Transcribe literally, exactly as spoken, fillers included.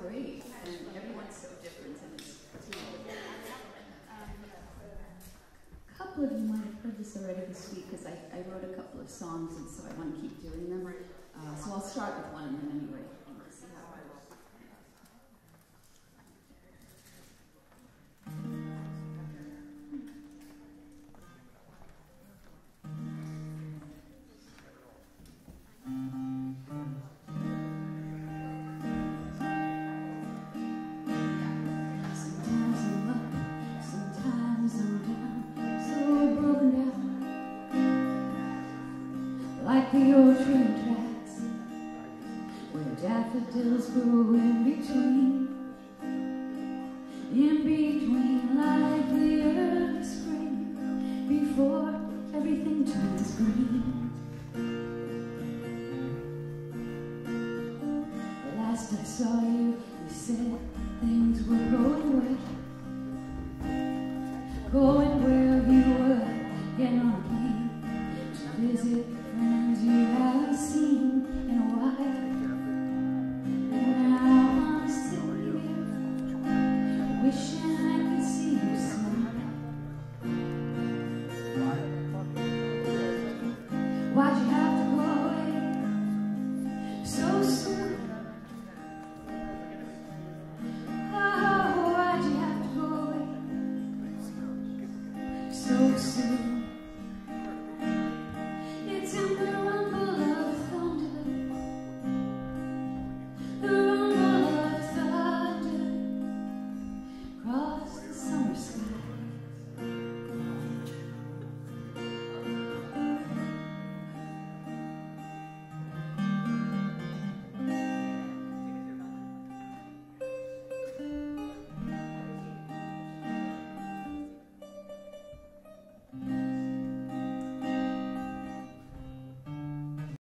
great, and everyone's so different. And it's a couple of you might have heard this already this week, because I, I wrote a couple of songs, and so I want to keep doing them. Uh, so I'll start with one, and then anyway, let's see how I roll. Like the old train tracks, where daffodils grow in between, in between, like the early spring, before everything turns green. The last I saw you, you said things were going well.